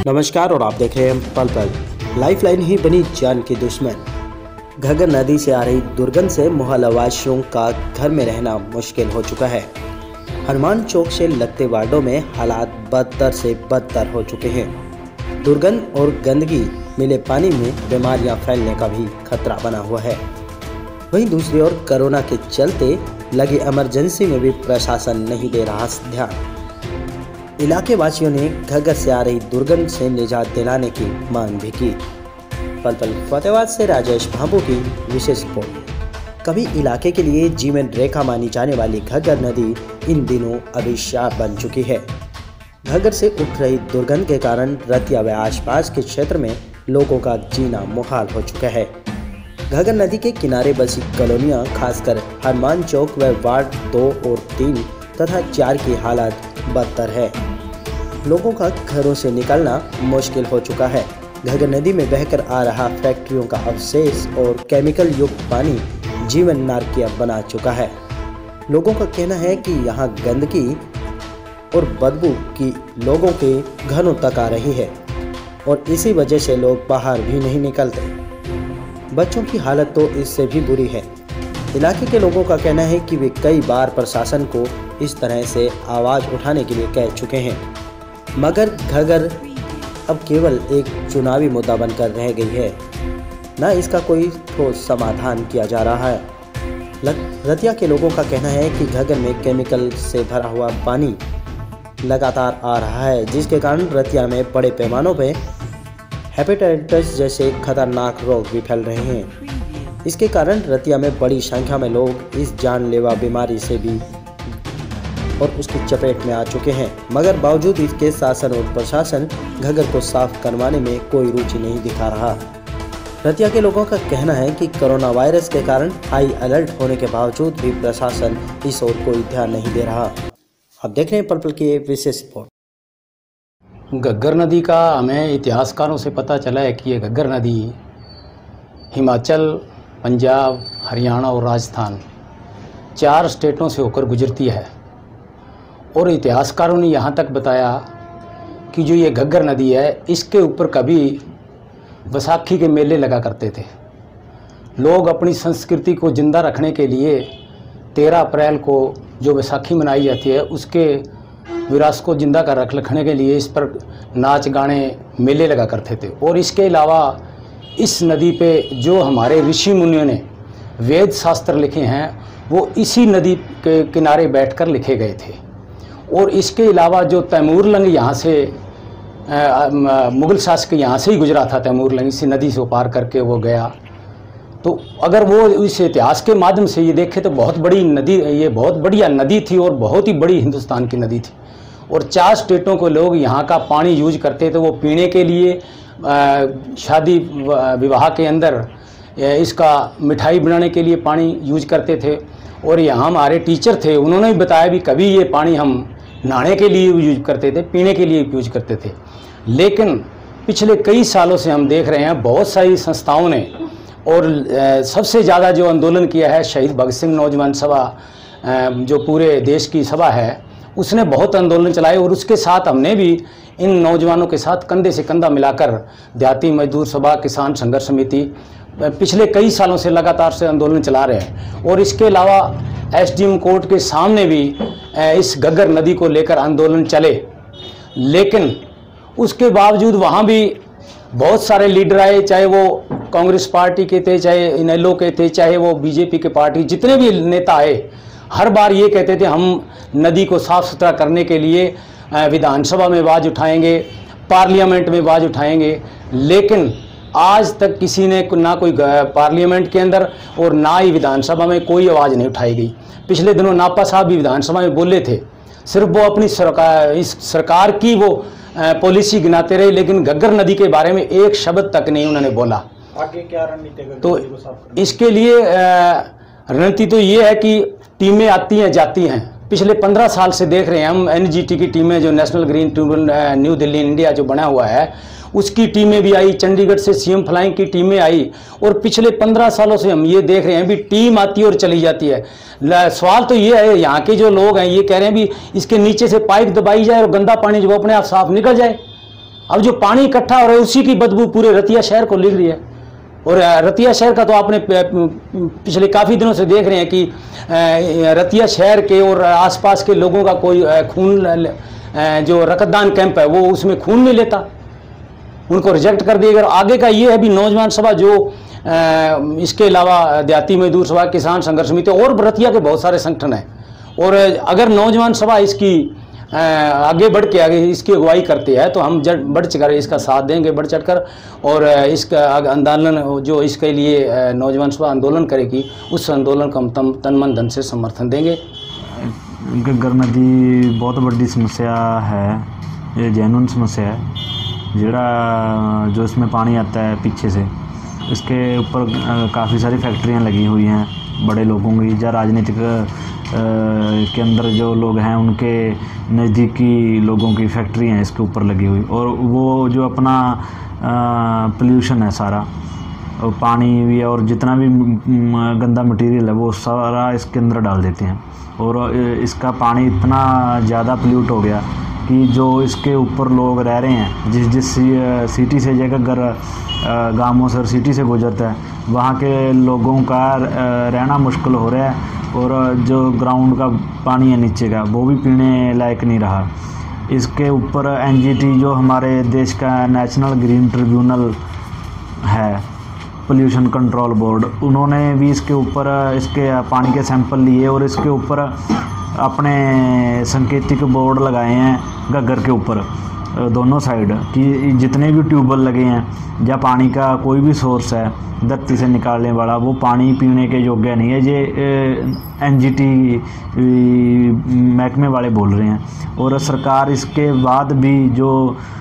नमस्कार और आप देख रहे हैं पल पल। लाइफलाइन ही बनी जान की दुश्मन। घग्गर नदी से आ रही दुर्गंध से मोहल्ला वासियों का घर में रहना मुश्किल हो चुका है। हनुमान चौक से लगते वार्डों में हालात बदतर से बदतर हो चुके हैं। दुर्गंध और गंदगी मिले पानी में बीमारियां फैलने का भी खतरा बना हुआ है। वहीं दूसरी ओर कोरोना के चलते लगी इमरजेंसी में भी प्रशासन नहीं दे रहा ध्यान। इलाके वासियों ने घग्गर से आ रही दुर्गंध से निजात दिलाने की मांग भी की। पल पल फतेहाबाद से राजेश भांबू की विशेष रिपोर्ट। कभी इलाके के लिए जीवन रेखा मानी जाने वाली घग्गर नदी इन दिनों अभिशाप बन चुकी है। घग्गर से उठ रही दुर्गंध के कारण रतिया व आसपास के क्षेत्र में लोगों का जीना मुहाल हो चुका है। घग्गर नदी के किनारे बसी कॉलोनियां, खासकर हनुमान चौक व वार्ड 2 और 3 तथा 4 की हालत बदतर है। लोगों का घरों से निकलना मुश्किल हो चुका है। घग्गर नदी में बहकर आ रहा फैक्ट्रियों का अवशेष और केमिकल युक्त पानी जीवन नारकीय बना चुका है। लोगों का कहना है कि यहाँ गंदगी और बदबू की लोगों के घरों तक आ रही है और इसी वजह से लोग बाहर भी नहीं निकलते। बच्चों की हालत तो इससे भी बुरी है। इलाके के लोगों का कहना है कि वे कई बार प्रशासन को इस तरह से आवाज़ उठाने के लिए कह चुके हैं, मगर घग्गर अब केवल एक चुनावी मुद्दा बनकर रह गई है। न इसका कोई ठोस समाधान किया जा रहा है। रतिया के लोगों का कहना है कि घग्गर में केमिकल से भरा हुआ पानी लगातार आ रहा है, जिसके कारण रतिया में बड़े पैमानों पर हेपेटाइटिस जैसे खतरनाक रोग भी फैल रहे हैं। इसके कारण रतिया में बड़ी संख्या में लोग इस जानलेवा बीमारी से भी और उसकी चपेट में आ चुके हैं, मगर बावजूद इसके शासन और प्रशासन घग्गर को साफ करवाने में कोई रुचि नहीं दिखा रहा। रतिया के लोगों का कहना है कि कोरोना वायरस के कारण हाई अलर्ट होने के बावजूद भी प्रशासन इस ओर कोई ध्यान नहीं दे रहा। अब देख रहे हैं पल पल की एक विशेष रिपोर्ट। घग्गर नदी का हमें इतिहासकारों से पता चला है कि ये घग्गर नदी हिमाचल, पंजाब, हरियाणा और राजस्थान 4 स्टेटों से होकर गुजरती है। और इतिहासकारों ने यहाँ तक बताया कि जो ये घग्गर नदी है, इसके ऊपर कभी बैसाखी के मेले लगा करते थे। लोग अपनी संस्कृति को जिंदा रखने के लिए 13 अप्रैल को जो बैसाखी मनाई जाती है, उसके विरासत को जिंदा कर रखने के लिए इस पर नाच गाने मेले लगा करते थे। और इसके अलावा इस नदी पे जो हमारे ऋषि मुनियों ने वेद शास्त्र लिखे हैं, वो इसी नदी के किनारे बैठकर लिखे गए थे। और इसके अलावा जो तैमूरलंग यहाँ से मुग़ल शासक यहाँ से ही गुजरा था, तैमूरलंग इसी नदी से पार करके वो गया। तो अगर वो इस इतिहास के माध्यम से ये देखे तो बहुत बड़ी नदी, ये बहुत बढ़िया नदी थी और बहुत ही बड़ी हिंदुस्तान की नदी थी। और 4 स्टेटों के लोग यहाँ का पानी यूज करते थे। वो पीने के लिए, शादी विवाह के अंदर इसका मिठाई बनाने के लिए पानी यूज करते थे। और यहाँ हमारे टीचर थे, उन्होंने भी बताया भी कभी ये पानी हम नहाने के लिए यूज करते थे, पीने के लिए यूज करते थे। लेकिन पिछले कई सालों से हम देख रहे हैं बहुत सारी संस्थाओं ने, और सबसे ज़्यादा जो आंदोलन किया है शहीद भगत सिंह नौजवान सभा, जो पूरे देश की सभा है, उसने बहुत आंदोलन चलाए। और उसके साथ हमने भी इन नौजवानों के साथ कंधे से कंधा मिलाकर देहाती मजदूर सभा, किसान संघर्ष समिति पिछले कई सालों से लगातार से आंदोलन चला रहे हैं। और इसके अलावा एसडीएम कोर्ट के सामने भी इस घग्गर नदी को लेकर आंदोलन चले। लेकिन उसके बावजूद वहाँ भी बहुत सारे लीडर आए, चाहे वो कांग्रेस पार्टी के थे, चाहे इनेलो के थे, चाहे वो बीजेपी के पार्टी, जितने भी नेता आए, हर बार ये कहते थे हम नदी को साफ़ सुथरा करने के लिए विधानसभा में आवाज़ उठाएंगे, पार्लियामेंट में आवाज़ उठाएंगे। लेकिन आज तक किसी ने ना कोई पार्लियामेंट के अंदर और ना ही विधानसभा में कोई आवाज़ नहीं उठाई गई। पिछले दिनों नापा साहब भी विधानसभा में बोले थे, सिर्फ वो अपनी इस सरकार की वो पॉलिसी गिनाते रहे, लेकिन घग्गर नदी के बारे में एक शब्द तक नहीं उन्होंने बोला। आगे क्या रणनीति है? तो इसके लिए रणनीति तो ये है कि टीमें आती हैं जाती हैं। पिछले 15 साल से देख रहे हैं हम एनजीटी की टीमें, जो national green tribunal new Delhi India जो बना हुआ है, उसकी टीमें भी आई, चंडीगढ़ से सीएम फ्लाइंग की टीमें आई। और पिछले 15 सालों से हम ये देख रहे हैं भी टीम आती है और चली जाती है। सवाल तो ये है, यहाँ के जो लोग हैं ये कह रहे हैं भी इसके नीचे से पाइप दबाई जाए और गंदा पानी जो अपने आप साफ निकल जाए। अब जो पानी इकट्ठा हो रहा है उसी की बदबू पूरे रतिया शहर को लिख रही है। और रतिया शहर का तो आपने पिछले काफ़ी दिनों से देख रहे हैं कि रतिया शहर के और आसपास के लोगों का कोई खून जो रक्तदान कैंप है वो उसमें खून नहीं लेता, उनको रिजेक्ट कर दिया गया। आगे का ये है भी नौजवान सभा जो इसके अलावा देहाती मजदूर सभा, किसान संघर्ष समिति और रतिया के बहुत सारे संगठन हैं, और अगर नौजवान सभा इसकी आगे बढ़ के आगे इसकी अगुवाई करती है तो हम बढ़ चढ़कर इसका साथ देंगे, बढ़ चढ़कर, और इसका आंदोलन जो इसके लिए नौजवान सभा आंदोलन करेगी उस आंदोलन को हम तन मन धन से समर्थन देंगे। घग्गर नदी बहुत बड़ी समस्या है, ये जेन्युइन समस्या है। जो इसमें पानी आता है पीछे से, इसके ऊपर काफ़ी सारी फैक्ट्रियाँ लगी हुई हैं बड़े लोगों की, या राजनीतिक के अंदर जो लोग हैं उनके नज़दीकी लोगों की फैक्ट्री हैं इसके ऊपर लगी हुई, और वो जो अपना पोल्यूशन है सारा, और पानी भी और जितना भी गंदा मटेरियल है वो सारा इसके अंदर डाल देते हैं, और इसका पानी इतना ज़्यादा पोल्यूट हो गया कि जो इसके ऊपर लोग रह रहे हैं, जिस सिटी से जगह गाँवों से और सिटी से गुजरता है वहाँ के लोगों का रहना मुश्किल हो रहा है, और जो ग्राउंड का पानी है नीचे का वो भी पीने लायक नहीं रहा। इसके ऊपर एनजीटी जो हमारे देश का नेशनल ग्रीन ट्रिब्यूनल है, पोल्यूशन कंट्रोल बोर्ड, उन्होंने भी इसके ऊपर इसके पानी के सैंपल लिए और इसके ऊपर अपने संकेतिक बोर्ड लगाए हैं घग्गर के ऊपर दोनों साइड कि जितने भी ट्यूबवेल लगे हैं या पानी का कोई भी सोर्स है धरती से निकालने वाला, वो पानी पीने के योग्य नहीं है। ये एनजीटी महकमे वाले बोल रहे हैं, और सरकार इसके बाद भी जो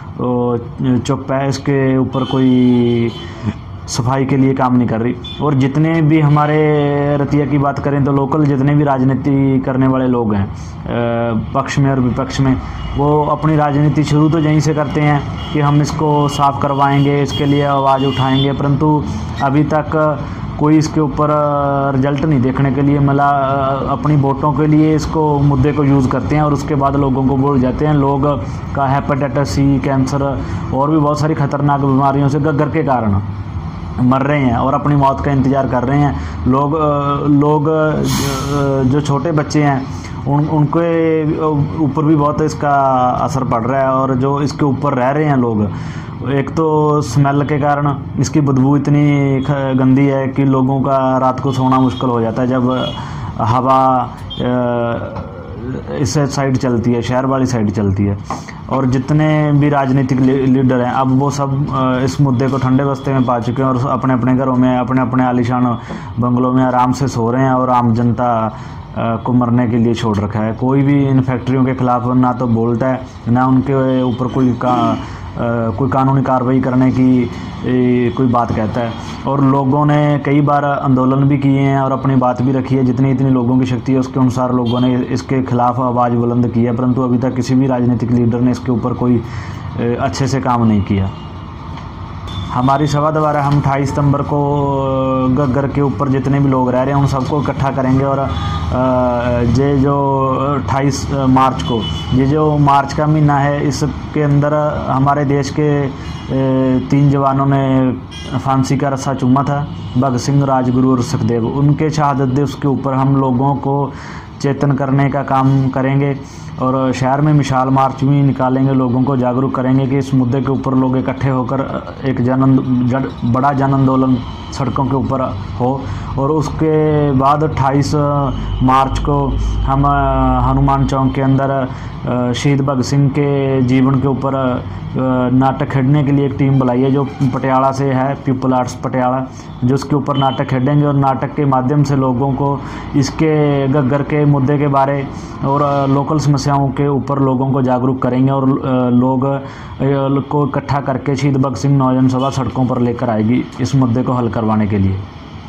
चुप है, इसके ऊपर कोई सफाई के लिए काम नहीं कर रही। और जितने भी हमारे रतिया की बात करें तो लोकल जितने भी राजनीति करने वाले लोग हैं पक्ष में और विपक्ष में, वो अपनी राजनीति शुरू तो यहीं से करते हैं कि हम इसको साफ़ करवाएंगे, इसके लिए आवाज़ उठाएंगे, परंतु अभी तक कोई इसके ऊपर रिजल्ट नहीं देखने के लिए मिला। अपनी वोटों के लिए इसको मुद्दे को यूज़ करते हैं और उसके बाद लोगों को भूल जाते हैं। लोग का हेपेटाइटिस सी, कैंसर और भी बहुत सारी खतरनाक बीमारियों से घग्गर के कारण मर रहे हैं और अपनी मौत का इंतज़ार कर रहे हैं। लोग जो छोटे बच्चे हैं उनके ऊपर भी बहुत इसका असर पड़ रहा है, और जो इसके ऊपर रह रहे हैं लोग, एक तो स्मेल के कारण इसकी बदबू इतनी गंदी है कि लोगों का रात को सोना मुश्किल हो जाता है जब हवा इस साइड चलती है, शहर वाली साइड चलती है। और जितने भी राजनीतिक लीडर हैं अब वो सब इस मुद्दे को ठंडे बस्ते में पा चुके हैं और अपने अपने घरों में अपने अपने आलीशान बंगलों में आराम से सो रहे हैं और आम जनता को मरने के लिए छोड़ रखा है। कोई भी इन फैक्ट्रियों के खिलाफ ना तो बोलता है, ना उनके ऊपर कोई कानूनी कार्रवाई करने की कोई बात कहता है। और लोगों ने कई बार आंदोलन भी किए हैं और अपनी बात भी रखी है, जितनी लोगों की शक्ति है उसके अनुसार लोगों ने इसके खिलाफ आवाज़ बुलंद की है, परंतु अभी तक किसी भी राजनीतिक लीडर ने इसके ऊपर कोई अच्छे से काम नहीं किया। हमारी सभा द्वारा हम 28 सितंबर को घग्गर के ऊपर जितने भी लोग रह रहे हैं उन सबको इकट्ठा करेंगे, और ये जो 28 मार्च को, ये जो मार्च का महीना है, इसके अंदर हमारे देश के 3 जवानों ने फांसी का रस्सा चूमा था, भगत सिंह, राजगुरु और सुखदेव। उनके शहादत दिवस के ऊपर हम लोगों को चेतन करने का काम करेंगे और शहर में मिसाल मार्च भी निकालेंगे, लोगों को जागरूक करेंगे कि इस मुद्दे के ऊपर लोग इकट्ठे होकर एक बड़ा जन आंदोलन सड़कों के ऊपर हो। और उसके बाद 28 मार्च को हम हनुमान चौक के अंदर शहीद भगत सिंह के जीवन के ऊपर नाटक खेलने के लिए एक टीम बुलाई है जो पटियाला से है, पीपल आर्ट्स पटियाला, जो उसके ऊपर नाटक खेलेंगे और नाटक के माध्यम से लोगों को इसके घग्गर के मुद्दे के बारे और लोकल समस्याओं के ऊपर लोगों को जागरूक करेंगे और लोग को इकट्ठा करके शहीद भगत सिंह नौजवान सभा सड़कों पर लेकर आएगी इस मुद्दे को हल करवाने के लिए।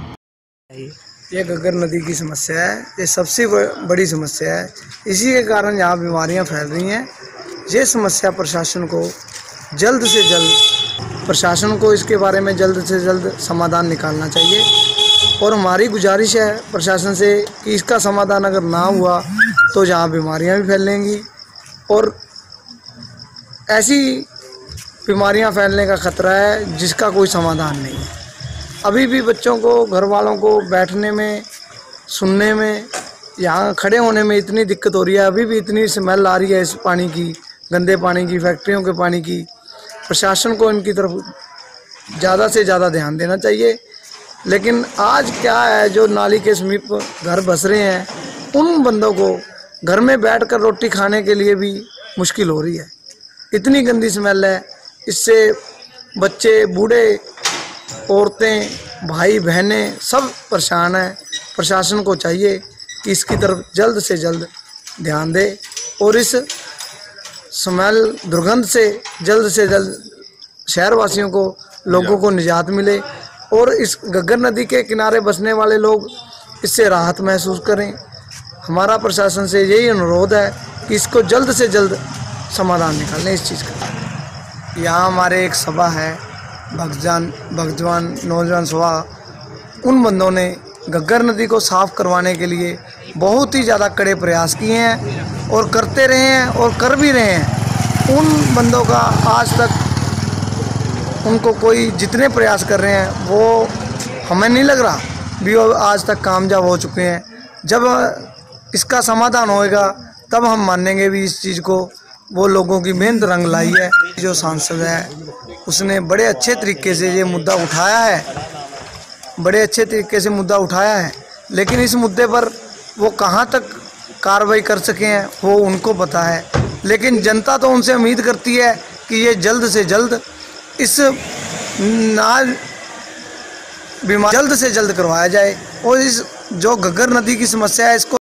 ये घग्गर नदी की समस्या है, ये सबसे बड़ी समस्या है। इसी के कारण यहाँ बीमारियाँ फैल रही हैं। ये समस्या प्रशासन को जल्द से जल्द, प्रशासन को इसके बारे में जल्द से जल्द समाधान निकालना चाहिए। और हमारी गुजारिश है प्रशासन से कि इसका समाधान अगर ना हुआ तो यहाँ बीमारियाँ भी फैलेंगी और ऐसी बीमारियां फैलने का खतरा है जिसका कोई समाधान नहीं है। अभी भी बच्चों को, घर वालों को बैठने में, सुनने में, यहाँ खड़े होने में इतनी दिक्कत हो रही है। अभी भी इतनी स्मेल आ रही है इस पानी की, गंदे पानी की, फैक्ट्रियों के पानी की। प्रशासन को इनकी तरफ ज़्यादा से ज़्यादा ध्यान देना चाहिए। लेकिन आज क्या है, जो नाली के समीप घर बस रहे हैं, उन बंदों को घर में बैठकर रोटी खाने के लिए भी मुश्किल हो रही है। इतनी गंदी स्मेल है, इससे बच्चे, बूढ़े, औरतें, भाई बहनें सब परेशान हैं। प्रशासन को चाहिए कि इसकी तरफ जल्द से जल्द ध्यान दे और इस स्मेल, दुर्गंध से जल्द शहरवासियों को, लोगों को निजात मिले और इस घग्गर नदी के किनारे बसने वाले लोग इससे राहत महसूस करें। हमारा प्रशासन से यही अनुरोध है कि इसको जल्द से जल्द समाधान निकालें इस चीज़ का। यहाँ हमारे एक सभा है, भगजवान नौजवान सभा। उन बंदों ने घग्गर नदी को साफ़ करवाने के लिए बहुत ही ज़्यादा कड़े प्रयास किए हैं और करते रहे हैं और कर भी रहे हैं। उन बंदों का आज तक उनको कोई जितने प्रयास कर रहे हैं वो हमें नहीं लग रहा भी वो आज तक कामयाब हो चुके हैं। जब इसका समाधान होएगा तब हम मानेंगे भी इस चीज़ को। वो लोगों की मेहनत रंग लाई है। जो सांसद है उसने बड़े अच्छे तरीके से ये मुद्दा उठाया है, लेकिन इस मुद्दे पर वो कहाँ तक कार्रवाई कर सके हैं वो उनको पता है। लेकिन जनता तो उनसे उम्मीद करती है कि ये जल्द से जल्द इस बीमारी जल्द से जल्द करवाया जाए और इस जो घग्गर नदी की समस्या है इसको